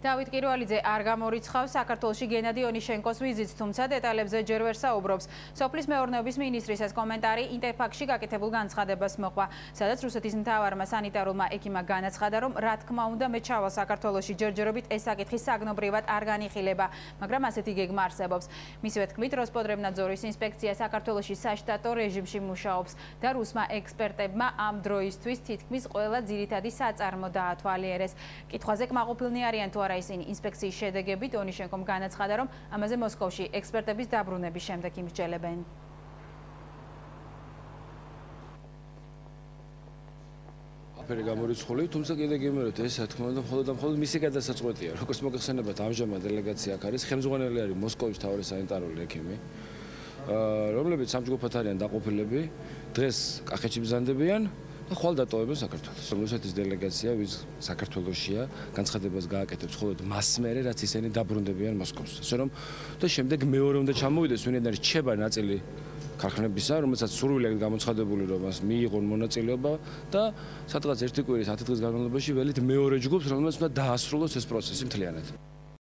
დავით კირვალიძე არ გამორიცხავს საქართველოში გენადი ონიშენკოს ვიზიტს, თუმცა დეტალებზე ჯერ ვერ საუბრობს. სოფლის მეურნეობის მინისტრის ეს კომენტარი ინტერფაქტში გაკეთებულ განცხადებას მოყვა, სადაც რუსეთის მთავარმა სანიტარულმა ექიმმა განაცხადა, რომ რა თქმა უნდა მე ჩავალ საქართველოში ჯერჯერობით ეს საკითხი საგნობრივად არ განიხილება, მაგრამ ასეთი გეგმა არსებობს. მისივე თქმით, როსპოტრებნაძორის ინსპექცია საქართველოში საშტატო რეჟიმში მუშაობს და რუსმა ექსპერტებმა ამ დროისთვის თითქმის ყველა ძირითადი საწარმო დაათვალიერეს. კითხვაზე კმაყოფილნი არიან თუ არა ისინი ინსპექციის შედეგებით, ონიშენკომ განაცხადა, რომ ამაზე მოსკოვში ექსპერტების დაბრუნების შემდეგ იმსჯელებენ. აფერი გამორიცხული, თუმცა კიდე გიმეროთ ეს რა თქმა უნდა მხოლოდ მისი გადასაწყვეტია. როგორც მოგეხსენებათ, ამჟამად დელეგაცია აქ არის, ხელმძღვანელი არის მოსკოვის მთავარი სანიტარული ექიმი, რომლებიც ამ ჯგუფად არიან დაყოფილები, დღეს კახეთში ბრძანდებიან და ხვალ დატოვებენ საქართველოს. რუსეთის დელეგაცია, ვის საქართველოსია, განცხადებას გააკეთებს მხოლოდ მას მერე, რაც ისინი დაბრუნდებიან მოსკოვს. ასე რომ და შემდეგ მეორე უნდა ჩამოვიდეს, ვინაიდან რჩება ნაწილი ქარხნებისა, რომელსაც სურვილი აქვს გამოცხადებული, რომ მას მიიღონ მონაწილეობა და სადღაც ერთი კვირის 10 დღის განმავლობაში ველით მეორე ჯგუფს, რომელსაც უნდა დაასრულოს ეს პროცესი მთლიანად.